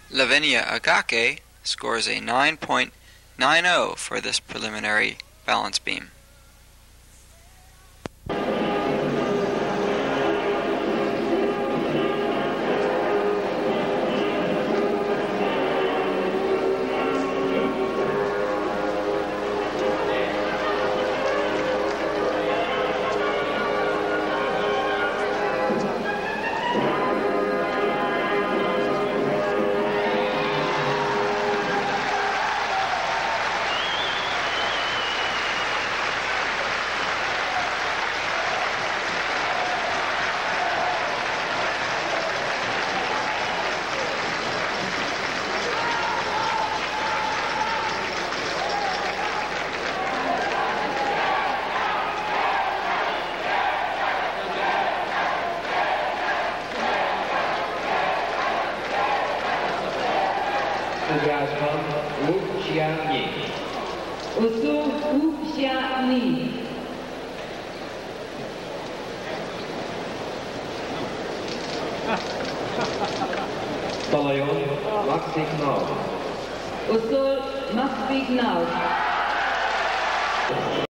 Lavinia Agache scores a 9.90 for this preliminary balance beam. Talajon, Maxignal. Usul Maxignal.